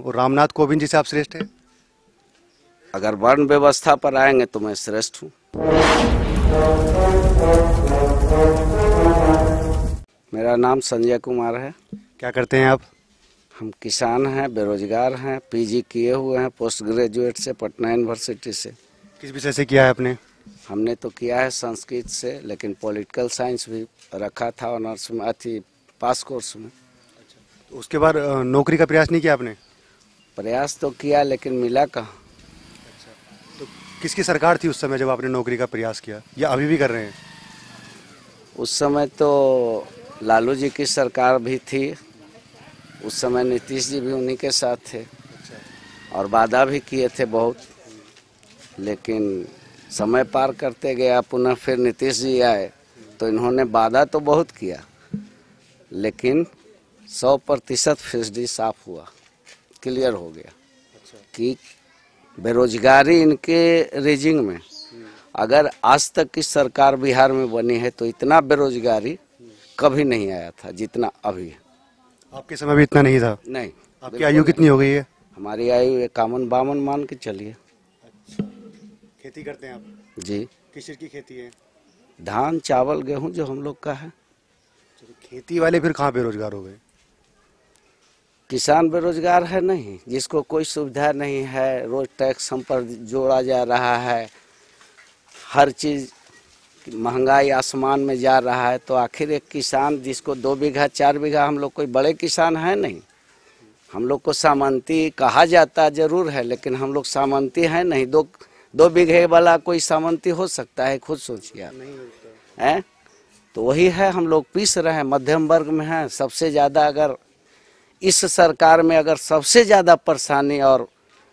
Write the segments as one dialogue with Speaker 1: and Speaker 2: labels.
Speaker 1: वो रामनाथ कोविंद जी से आप श्रेष्ठ हैं?
Speaker 2: अगर वर्ण व्यवस्था पर आएंगे तो मैं श्रेष्ठ हूँ। मेरा नाम संजय कुमार है।
Speaker 1: क्या करते हैं आप?
Speaker 2: हम किसान हैं, बेरोजगार हैं, पीजी किए हुए हैं पोस्ट ग्रेजुएट से पटना यूनिवर्सिटी से।
Speaker 1: किस विषय से किया है आपने?
Speaker 2: हमने तो किया है संस्कृत से, लेकिन पॉलिटिकल साइंस भी रखा था ऑनर्स में, पास कोर्स में।
Speaker 1: तो उसके बाद नौकरी का प्रयास नहीं किया आपने?
Speaker 2: प्रयास तो किया लेकिन मिला कहाँ।
Speaker 1: तो किसकी सरकार थी उस समय जब आपने नौकरी का प्रयास किया, या अभी भी कर रहे हैं?
Speaker 2: उस समय तो लालू जी की सरकार भी थी, उस समय नीतीश जी भी उन्हीं के साथ थे और वादा भी किए थे बहुत, लेकिन समय पार करते गया, पुनः फिर नीतीश जी आए तो इन्होंने वादा तो बहुत किया लेकिन 100% फिसडी साफ हुआ, क्लियर हो गया कि बेरोजगारी इनके रेजिंग में, अगर आज तक की सरकार बिहार में बनी है तो इतना बेरोजगारी कभी नहीं आया था जितना अभी है।
Speaker 1: आपके समय भी इतना नहीं था?
Speaker 2: नहीं।
Speaker 1: आपकी आयु कितनी हो गई है?
Speaker 2: हमारी आयु 51-52 मान के चलिए।
Speaker 1: अच्छा, खेती करते हैं आप?
Speaker 2: जी।
Speaker 1: किस चीज़ की खेती है?
Speaker 2: धान, चावल, गेहूं जो हम लोग का है।
Speaker 1: तो खेती वाले फिर कहाँ बेरोजगार हो गए?
Speaker 2: किसान बेरोजगार है नहीं, जिसको कोई सुविधा नहीं है, रोज टैक्स हम पर जोड़ा जा रहा है, हर चीज़ महंगाई आसमान में जा रहा है, तो आखिर एक किसान जिसको 2 बीघा 4 बीघा, हम लोग कोई बड़े किसान है नहीं, हम लोग को सामंती कहा जाता जरूर है लेकिन हम लोग सामंती हैं नहीं। 2 बीघे वाला कोई सामंती हो सकता है? खुद सोचिए आप।
Speaker 1: नहीं होता
Speaker 2: है तो वही है, हम लोग पीस रहे हैं, मध्यम वर्ग में हैं सबसे ज़्यादा। अगर इस सरकार में अगर सबसे ज़्यादा परेशानी और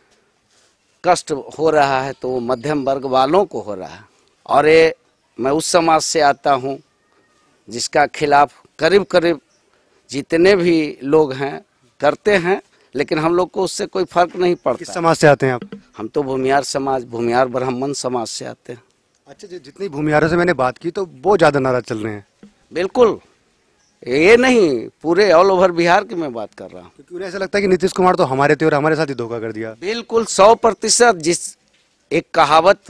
Speaker 2: कष्ट हो रहा है तो वो मध्यम वर्ग वालों को हो रहा है। और ये मैं उस समाज से आता हूँ जिसका खिलाफ करीब करीब जितने भी लोग हैं करते हैं, लेकिन हम लोग को उससे कोई फर्क नहीं पड़ता।
Speaker 1: किस समाज से आते हैं आप?
Speaker 2: हम तो भूमिहार समाज, भूमिहार ब्राह्मण समाज से आते हैं।
Speaker 1: अच्छा, जितनी भूमिहारों से मैंने बात की तो वो ज़्यादा नाराज चल रहे हैं।
Speaker 2: बिल्कुल, ये नहीं, पूरे ऑल ओवर बिहार की मैं बात कर रहा हूँ।
Speaker 1: क्योंकि उन्हें ऐसा लगता है कि नीतीश कुमार तो हमारे थे और हमारे साथ ही धोखा कर दिया।
Speaker 2: बिल्कुल 100%। जिस एक कहावत,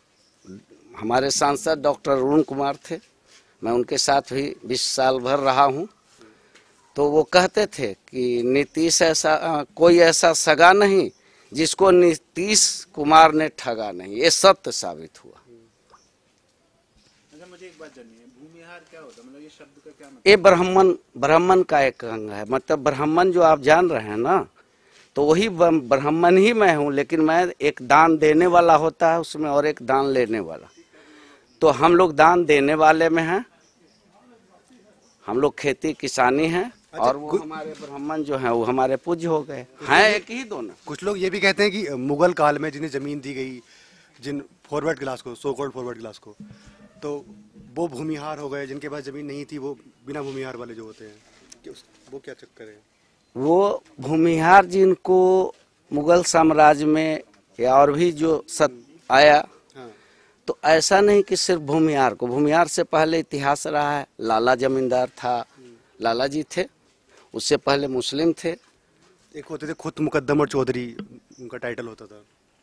Speaker 2: हमारे सांसद डॉक्टर अरुण कुमार थे, मैं उनके साथ भी 20 साल भर रहा हूँ, तो वो कहते थे कि नीतीश कोई ऐसा सगा नहीं जिसको नीतीश कुमार ने ठगा नहीं। ये सत्य साबित हुआ।
Speaker 3: अच्छा, मुझे एक बात जाननी है, भूमिहार क्या होता है? मतलब ये शब्द का क्या मतलब?
Speaker 2: ये ब्राह्मण का एक अंग है। मतलब ब्राह्मण जो आप जान रहे हैं ना, तो वही ब्राह्मण ही मैं हूँ, लेकिन मैं एक दान देने वाला होता है उसमें और एक दान लेने वाला। तो हम लोग दान देने वाले में हैं, हम लोग खेती किसानी हैं।
Speaker 1: अच्छा,
Speaker 2: और वो हमारे ब्राह्मण जो हैं वो हमारे पूज्य हो गए हैं, एक ही दोनों।
Speaker 1: कुछ लोग ये भी कहते हैं कि मुगल काल में जिन्हें जमीन दी गई, जिन फॉरवर्ड क्लास को, सो कॉल्ड फॉरवर्ड क्लास को, तो वो भूमिहार हो गए। जिनके पास जमीन नहीं थी वो बिना भूमिहार वाले जो होते हैं, वो क्या चक्कर है?
Speaker 2: वो भूमिहार जिनको मुगल साम्राज्य में या और भी जो आया, तो ऐसा नहीं कि सिर्फ भूमिहार को, भूमिहार से पहले इतिहास रहा है। लाला जमींदार था, लाला जी थे, उससे पहले मुस्लिम थे।
Speaker 1: एक होते थे खुद मुकद्दम और चौधरी, उनका टाइटल होता था।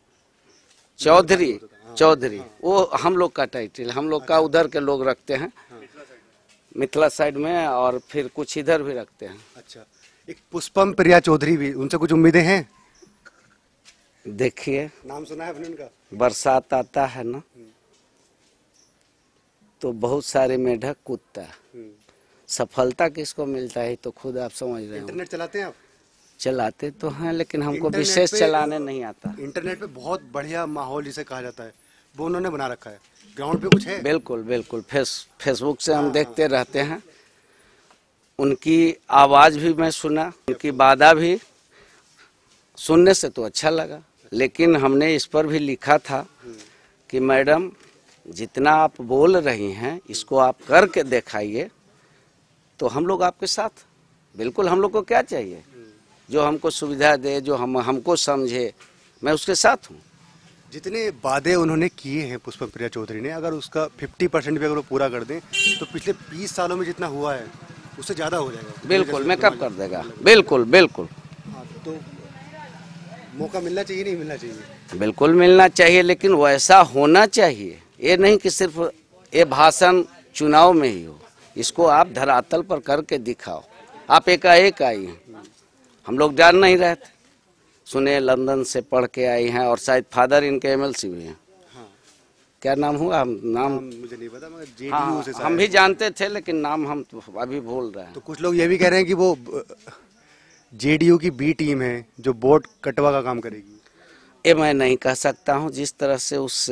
Speaker 2: चौधरी वो हम लोग का टाइटल, हम लोग का उधर के लोग रखते हैं, मिथिला साइड में, और फिर कुछ इधर भी रखते हैं।
Speaker 1: अच्छा, एक पुष्पम प्रिया चौधरी भी, उनसे कुछ उम्मीदें हैं?
Speaker 2: देखिए,
Speaker 1: नाम सुना है आपने उनका?
Speaker 2: बरसात आता है ना तो बहुत सारे मेढक कूदता है। सफलता किसको मिलता है तो खुद आप समझ रहे हो।
Speaker 1: इंटरनेट चलाते हैं आप?
Speaker 2: चलाते तो हैं लेकिन हमको विशेष चलाने नहीं आता।
Speaker 1: इंटरनेट पे बहुत बढ़िया माहौल जिसे कहा जाता है वो उन्होंने बना रखा है। ग्राउंड पे कुछ है?
Speaker 2: बिल्कुल बिल्कुल, फेसबुक से हम देखते रहते हैं। उनकी आवाज़ भी मैं सुना, उनकी बाधा भी सुनने से तो अच्छा लगा, लेकिन हमने इस पर भी लिखा था कि मैडम जितना आप बोल रही हैं इसको आप करके दिखाइए तो हम लोग आपके साथ। बिल्कुल, हम लोग को क्या चाहिए, जो हमको सुविधा दे, जो हमको समझे, मैं उसके साथ हूँ।
Speaker 1: जितने वादे उन्होंने किए हैं पुष्पम प्रिया चौधरी ने, अगर उसका 50% भी अगर वो पूरा कर दें तो पिछले 20 सालों में जितना हुआ है उससे ज़्यादा हो जाएगा।
Speaker 2: बिल्कुल मेकअप कर देगा। बिल्कुल बिल्कुल।
Speaker 1: हाँ, तो मौका मिलना चाहिए, नहीं मिलना चाहिए?
Speaker 2: बिल्कुल मिलना चाहिए, लेकिन वैसा होना चाहिए। ये नहीं कि सिर्फ ये भाषण चुनाव में ही हो, इसको आप धरातल पर करके दिखाओ। आप एकाएक आई हैं, हम लोग जान नहीं रहे थे, सुने लंदन से पढ़ के आई हैं और शायद फादर इनके एमएलसी भी हैं।
Speaker 1: हाँ।
Speaker 2: क्या नाम हुआ? नाम
Speaker 1: मुझे नहीं पता, मगर जेडीयू
Speaker 2: हाँ,
Speaker 1: से
Speaker 2: हम भी जानते थे, लेकिन नाम हम तो अभी भूल रहे हैं।
Speaker 1: तो कुछ लोग ये भी कह रहे हैं कि वो जेडीयू की बी टीम है जो वोट कटवा का काम करेगी।
Speaker 2: ये मैं नहीं कह सकता हूँ। जिस तरह से उस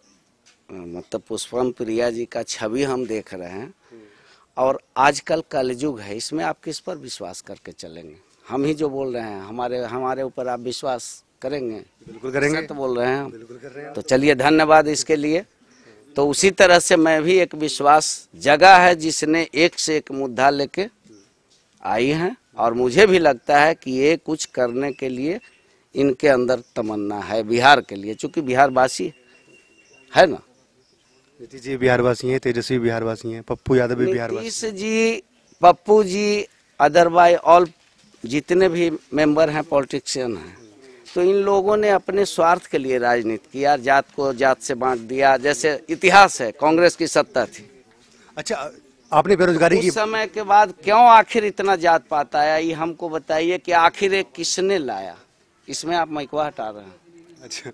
Speaker 2: मतलब पुष्पम प्रिया जी का छवि हम देख रहे हैं, और आजकल कलयुग है, इसमें आप किस पर विश्वास करके चलेंगे? हम ही जो बोल रहे हैं, हमारे ऊपर आप विश्वास करेंगे?
Speaker 1: बिल्कुल करेंगे।
Speaker 2: तो बोल रहे हैं,
Speaker 1: बिल्कुल कर रहे हैं।
Speaker 2: तो चलिए धन्यवाद इसके लिए। तो उसी तरह से मैं भी एक विश्वास जगह है जिसने एक से एक मुद्दा लेके आई हैं, और मुझे भी लगता है कि ये कुछ करने के लिए इनके अंदर तमन्ना है बिहार के लिए, चूंकि बिहार वासी है ना।
Speaker 1: नीतीश जी बिहारवासी हैं, तेजस्वी बिहारवासी हैं, पप्पू यादव भी बिहारवासी।
Speaker 2: नीतीश जी, पप्पू जी, अदरवाइज ऑल जितने भी मेंबर हैं पॉलिटिशियन हैं, तो इन लोगों ने अपने स्वार्थ के लिए राजनीति किया, जात को जात से बांट दिया। जैसे इतिहास है, कांग्रेस की सत्ता थी।
Speaker 1: अच्छा, आपने बेरोजगारी की
Speaker 2: उस समय के बाद क्यों आखिर इतना जात पात आया, ये हमको बताइए कि आखिर एक किसने लाया? इसमें आप मैकवा हटा रहे हैं।
Speaker 1: अच्छा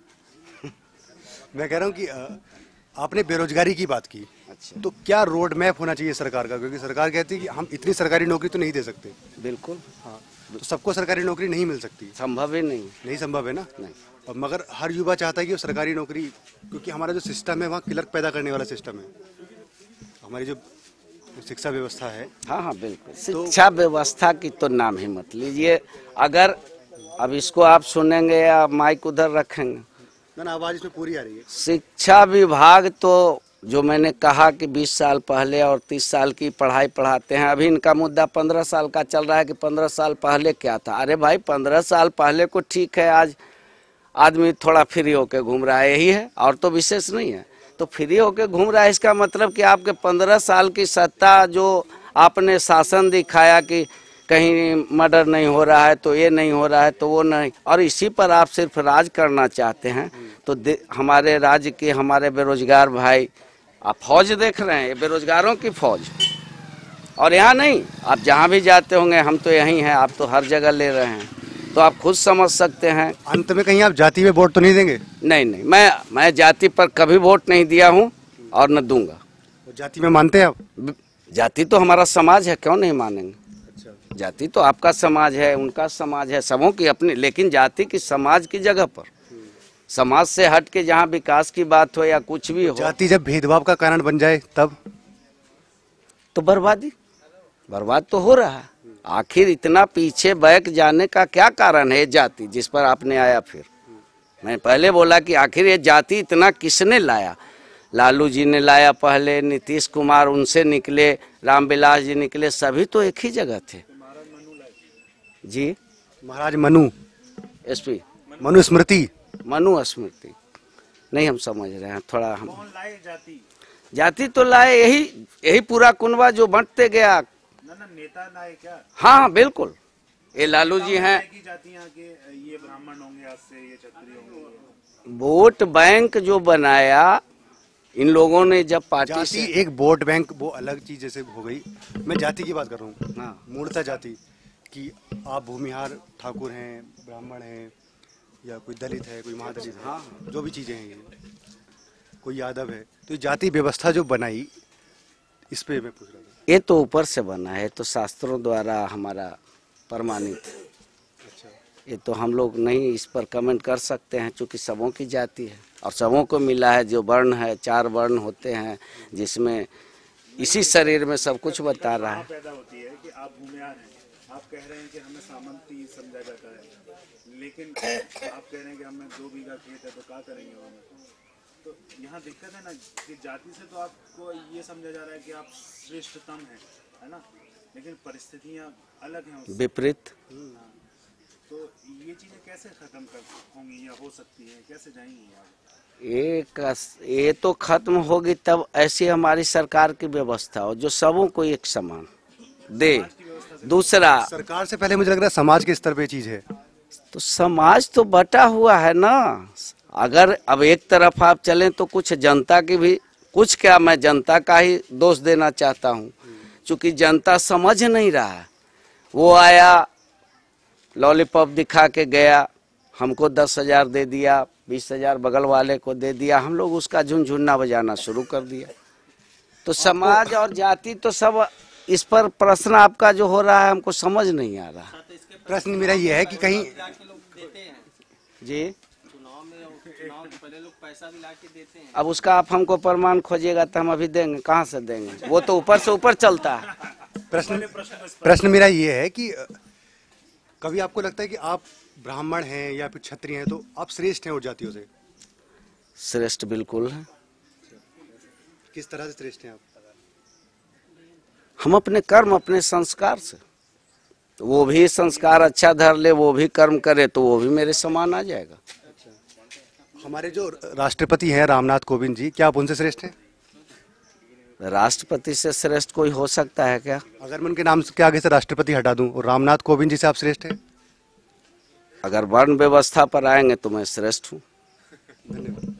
Speaker 1: मैं कह रहा हूँ कि आपने बेरोजगारी की बात की।
Speaker 2: अच्छा,
Speaker 1: तो क्या रोड मैप होना चाहिए सरकार का? क्योंकि सरकार कहती है कि हम इतनी सरकारी नौकरी तो नहीं दे सकते।
Speaker 2: बिल्कुल।
Speaker 1: हाँ, तो सबको सरकारी नौकरी नहीं मिल सकती।
Speaker 2: संभव ही नहीं।
Speaker 1: नहीं संभव है ना।
Speaker 2: नहीं।
Speaker 1: और मगर हर युवा चाहता है कि वो सरकारी नौकरी, क्योंकि हमारा जो सिस्टम है वहाँ क्लर्क पैदा करने वाला सिस्टम है। हमारी जो शिक्षा व्यवस्था है।
Speaker 2: हाँ हाँ बिल्कुल। शिक्षा व्यवस्था की तो नाम ही मत लीजिए। अगर अब इसको आप सुनेंगे या माइक उधर रखेंगे?
Speaker 1: ना आवाज इसमें पूरी आ रही है।
Speaker 2: शिक्षा विभाग तो जो मैंने कहा कि 20 साल पहले और 30 साल की पढ़ाई पढ़ाते हैं। अभी इनका मुद्दा 15 साल का चल रहा है कि 15 साल पहले क्या था। अरे भाई 15 साल पहले को ठीक है, आज आदमी थोड़ा फ्री होके घूम रहा है, यही है, और तो विशेष नहीं है। तो फ्री होके घूम रहा है, इसका मतलब कि आपके 15 साल की सत्ता जो आपने शासन दिखाया कि कहीं मर्डर नहीं हो रहा है, तो ये नहीं हो रहा है, तो वो नहीं, और इसी पर आप सिर्फ राज करना चाहते हैं। तो हमारे राज्य के हमारे बेरोजगार भाई, आप फौज देख रहे हैं, ये बेरोजगारों की फौज। और यहाँ नहीं, आप जहाँ भी जाते होंगे, हम तो यहीं हैं, आप तो हर जगह ले रहे हैं, तो आप खुद समझ सकते हैं।
Speaker 1: अंत में कहीं आप जाति में वोट तो नहीं देंगे?
Speaker 2: नहीं नहीं, मैं जाति पर कभी वोट नहीं दिया हूँ और न दूंगा।
Speaker 1: जाति में मानते हैं आप?
Speaker 2: जाति तो हमारा समाज है, क्यों नहीं मानेंगे?
Speaker 1: अच्छा।
Speaker 2: जाति तो आपका समाज है, उनका समाज है, सबों की अपनी, लेकिन जाति की समाज की जगह पर, समाज से हट के जहाँ विकास की बात हो या कुछ भी हो।
Speaker 1: जाति जब भेदभाव का कारण बन जाए तब
Speaker 2: तो बर्बाद तो हो रहा है। आखिर इतना पीछे बैक जाने का क्या कारण है जाति, जिस पर आपने आया? फिर मैं पहले बोला कि आखिर ये जाति इतना किसने लाया? लालू जी ने लाया पहले, नीतीश कुमार उनसे निकले, रामविलास जी निकले, सभी तो एक ही जगह थे जी।
Speaker 1: महाराज मनु,
Speaker 2: एसपी
Speaker 1: मनुस्मृति,
Speaker 2: मनुस्मृति नहीं, हम समझ रहे हैं थोड़ा। हम
Speaker 3: कौन लाए
Speaker 2: जाति तो लाए, यही पूरा कुनबा जो बंटते गया।
Speaker 3: ना नेता लाए क्या?
Speaker 2: हाँ बिल्कुल, ये लालू जी हैं।
Speaker 3: की जातियां के ये ब्राह्मण होंगे, आज से ये क्षत्रिय होंगे।
Speaker 2: वोट बैंक जो बनाया इन लोगों ने, जब पार्टी
Speaker 1: जाति
Speaker 2: से
Speaker 1: एक वोट बैंक वो अलग चीज जैसे हो गई। मैं जाति की बात कर रहा हूँ।
Speaker 2: हाँ।
Speaker 1: मूलतः जाति कि आप भूमिहार ठाकुर हैं, ब्राह्मण हैं, या कोई दलित है, कोई महादलित है,
Speaker 2: हाँ।
Speaker 1: जो भी चीजें हैं, ये कोई यादव है, तो जाति व्यवस्था जो बनाई, इस पे मैं पूछ रहा था।
Speaker 2: ये तो ऊपर से बना है, तो शास्त्रों द्वारा हमारा प्रमाणित।
Speaker 1: अच्छा।
Speaker 2: ये तो हम लोग नहीं इस पर कमेंट कर सकते हैं, क्योंकि सबों की जाति है और सबों को मिला है। जो वर्ण है, 4 वर्ण होते हैं, जिसमें इसी शरीर में सब कुछ बता रहा है।
Speaker 3: पैदा होती है कि आप भूमिहार हैं, आप कह रहे हैं कि हमें सामंती समझा जाता है, लेकिन आप कह रहे हैं कि हमें 2 बीघा खेत है, तो क्या करेंगे वहाँ? तो यहाँ दिक्कत है ना कि जाति से तो आपको ये समझा जा रहा है कि आप श्रेष्ठतम है ना, लेकिन परिस्थितियाँ अलग हैं उससे।
Speaker 2: विपरीत।
Speaker 3: तो ये चीजें कैसे खत्म कर होंगी या हो सकती है, कैसे जाएंगी आप?
Speaker 2: ये तो खत्म होगी तब ऐसी हमारी सरकार की व्यवस्था हो जो सबों को एक समान दे। दूसरा,
Speaker 1: सरकार से पहले मुझे लग रहा है समाज के स्तर पे चीज है।
Speaker 2: तो समाज तो बटा हुआ है ना। अगर अब एक तरफ आप चलें तो कुछ जनता की भी, कुछ क्या, मैं जनता का ही दोष देना चाहता हूँ, क्योंकि जनता समझ नहीं रहा है। वो आया, लॉलीपॉप दिखा के गया, हमको 10,000 दे दिया, 20,000 बगल वाले को दे दिया, हम लोग उसका झुनझुना बजाना शुरू कर दिया। तो समाज और जाति तो सब, इस पर प्रश्न आपका जो हो रहा है हमको समझ नहीं आ रहा।
Speaker 1: प्रश्न मेरा ये है कि कहीं
Speaker 2: जी,
Speaker 4: चुनाव से पहले लोग पैसा भी लाके देते हैं।
Speaker 2: अब उसका आप हमको प्रमाण खोजिएगा तो हम अभी देंगे, कहाँ से देंगे? वो तो ऊपर से ऊपर चलता है।
Speaker 1: प्रश्न मेरा ये है कि कभी आपको लगता है कि आप ब्राह्मण हैं या फिर क्षत्रिय हैं तो आप श्रेष्ठ हैं और जातियों से?
Speaker 2: श्रेष्ठ बिल्कुल है।
Speaker 1: किस तरह से श्रेष्ठ हैं आप?
Speaker 2: हम अपने कर्म, अपने संस्कार से, तो वो भी संस्कार अच्छा धर ले, वो भी कर्म करे तो वो भी मेरे समान आ जाएगा।
Speaker 1: हमारे जो राष्ट्रपति हैं रामनाथ कोविंद जी, क्या आप उनसे श्रेष्ठ हैं?
Speaker 2: राष्ट्रपति से श्रेष्ठ कोई हो सकता है क्या?
Speaker 1: अगर मैं उनके नाम के आगे से राष्ट्रपति हटा दूं और रामनाथ कोविंद जी से आप श्रेष्ठ हैं?
Speaker 2: अगर वर्ण व्यवस्था पर आएंगे तो मैं श्रेष्ठ हूँ।
Speaker 1: धन्यवाद।